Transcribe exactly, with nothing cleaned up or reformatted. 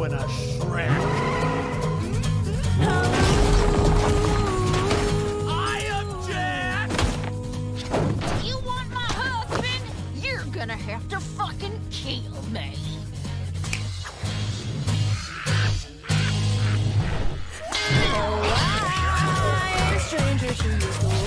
in a shred. I object! You want my husband? You're gonna have to fucking kill me. Oh, I, stranger, she used to